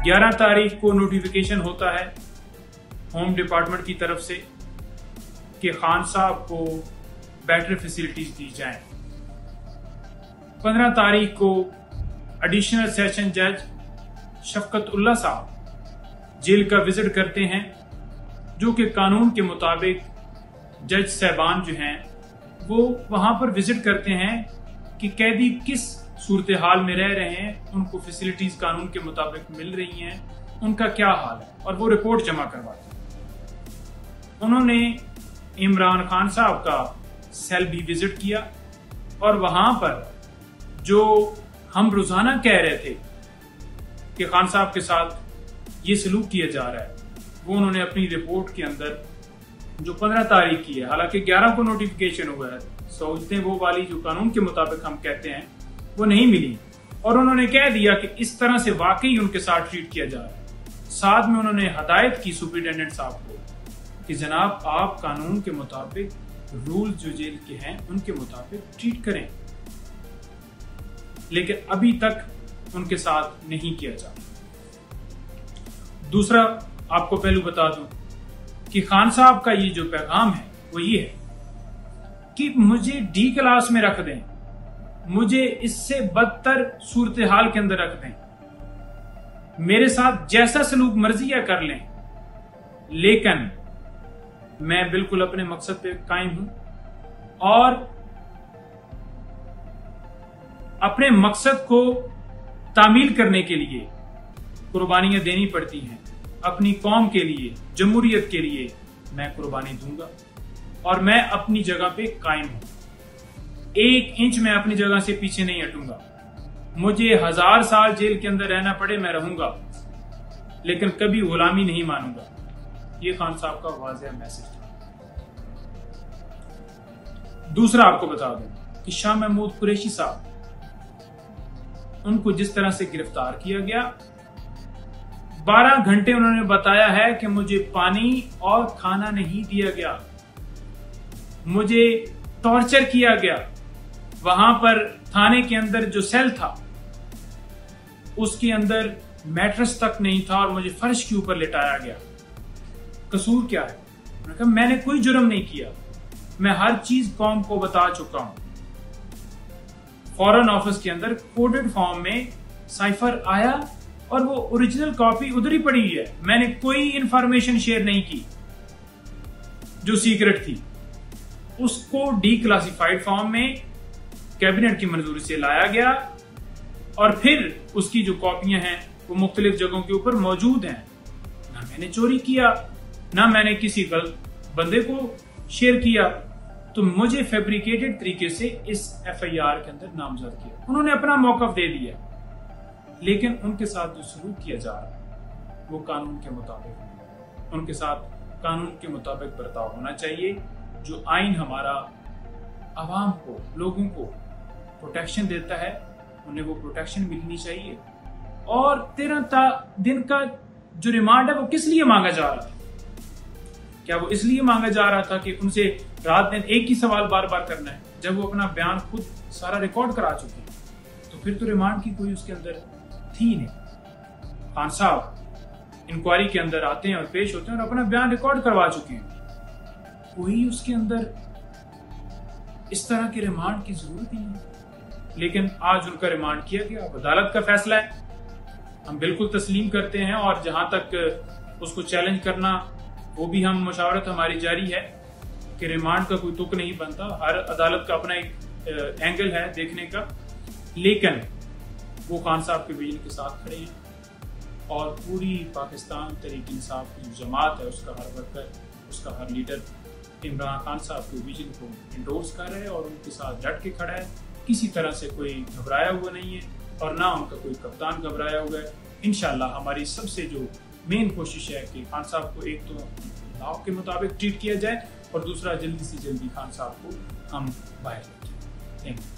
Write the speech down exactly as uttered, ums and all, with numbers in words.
ग्यारह तारीख को नोटिफिकेशन होता है होम डिपार्टमेंट की तरफ से कि खान साहब को बेटर फैसिलिटीज दी जाएं। पंद्रह तारीख को एडिशनल सेशन जज शफकत उल्ला साहब जेल का विजिट करते हैं, जो कि कानून के मुताबिक जज साहबान जो हैं वो वहां पर विजिट करते हैं कि कैदी किस सूरत हाल में रह रहे हैं, उनको फैसिलिटीज कानून के मुताबिक मिल रही हैं, उनका क्या हाल है, और वो रिपोर्ट जमा करवाते हैं। उन्होंने इमरान खान साहब का सेल भी विजिट किया और वहां पर जो हम रोजाना कह रहे थे कि खान साहब के साथ ये सलूक किया जा रहा है, वो उन्होंने अपनी रिपोर्ट के अंदर जो पंद्रह तारीख की है, हालांकि ग्यारह को नोटिफिकेशन हुआ है, सहूलतें वो वाली जो कानून के मुताबिक हम कहते हैं वो नहीं मिली, और उन्होंने कह दिया कि इस तरह से वाकई उनके साथ ट्रीट किया जा रहा है। साथ में उन्होंने हदायत की सुपरिटेंडेंट साहब को कि जनाब आप कानून के मुताबिक रूल जो जेल के हैं उनके मुताबिक ट्रीट करें, लेकिन अभी तक उनके साथ नहीं किया जा रहा। दूसरा आपको पहलू बता दूं कि खान साहब का ये जो पैगाम है वो ये है कि मुझे डी क्लास में रख दें, मुझे इससे बदतर सूरत हाल के अंदर रख दें, मेरे साथ जैसा सलूक मर्जी या कर लें, लेकिन मैं बिल्कुल अपने मकसद पे कायम हूं और अपने मकसद को तामील करने के लिए कुर्बानियां देनी पड़ती हैं। अपनी कौम के लिए, जमहूरियत के लिए मैं कुर्बानी दूंगा और मैं अपनी जगह पे कायम हूं। एक इंच मैं अपनी जगह से पीछे नहीं हटूंगा। मुझे हजार साल जेल के अंदर रहना पड़े मैं रहूंगा, लेकिन कभी गुलामी नहीं मानूंगा। ये खान साहब का वाज़ेह मैसेज था। दूसरा आपको बता दूं कि शाह महमूद कुरैशी साहब, उनको जिस तरह से गिरफ्तार किया गया, बारह घंटे उन्होंने बताया है कि मुझे पानी और खाना नहीं दिया गया, मुझे टॉर्चर किया गया। वहां पर थाने के अंदर जो सेल था उसके अंदर मैट्रेस तक नहीं था और मुझे फर्श के ऊपर लिटाया गया। कसूर क्या है? मैंने कहा मैंने कोई जुर्म नहीं किया, मैं हर चीज कौम को बता चुका हूं। फॉरेन ऑफिस के अंदर कोडेड फॉर्म में साइफर आया और वो ओरिजिनल कॉपी उधर ही पड़ी है। मैंने कोई इंफॉर्मेशन शेयर नहीं की जो सीक्रेट थी। उसको डी क्लासिफाइड फॉर्म में कैबिनेट की मंजूरी से लाया गया और फिर उसकी जो कॉपियां हैं वो मुख्तलिफ जगहों के ऊपर मौजूद हैं। ना मैंने चोरी किया, ना मैंने किसी गलत बंदे को शेयर किया, तो मुझे फैब्रिकेटेड तरीके से इस एफ आई आर के अंदर नामजद किया। उन्होंने अपना मौकफ दे दिया, लेकिन उनके साथ जो सलूक किया जा रहा है वो कानून के मुताबिक, उनके साथ कानून के मुताबिक बर्ताव होना चाहिए। जो आइन हमारा आवाम को, लोगों को प्रोटेक्शन देता है, उन्हें वो प्रोटेक्शन मिलनी चाहिए। और तेरह दिन का जो रिमांड है वो किस लिए मांगा जा रहा था? क्या वो इसलिए मांगा जा रहा था कि उनसे रात दिन एक ही सवाल बार बार करना है, जब वो अपना बयान खुद सारा रिकॉर्ड करा चुके हैं? तो फिर तो रिमांड की कोई उसके अंदर थी नहीं। खान साहब इंक्वायरी के अंदर आते हैं और पेश होते हैं और अपना बयान रिकॉर्ड करवा चुके हैं। कोई उसके अंदर इस तरह के रिमांड की जरूरत ही नहीं। लेकिन आज उनका रिमांड किया गया, अदालत का फैसला है, हम बिल्कुल तस्लीम करते हैं। और जहां तक उसको चैलेंज करना, वो भी हम मुशावरत हमारी जारी है कि रिमांड का कोई तुक नहीं बनता। हर अदालत का अपना एक एंगल है देखने का, लेकिन वो खान साहब के विजन के साथ खड़े हैं और पूरी पाकिस्तान तहरीक इंसाफ की जो जमात है उसका हर वर्कर, उसका हर लीडर इमरान खान साहब के विजन को इंडोर्स कर रहा है और उनके साथ डट के खड़ा है। किसी तरह से कोई घबराया हुआ नहीं है और ना उनका कोई कप्तान घबराया हुआ है। इंशाल्लाह हमारी सबसे जो मेन कोशिश है कि खान साहब को एक तो लॉ के मुताबिक ट्रीट किया जाए और दूसरा जल्दी से जल्दी खान साहब को हम बाहर रखें। Thank you.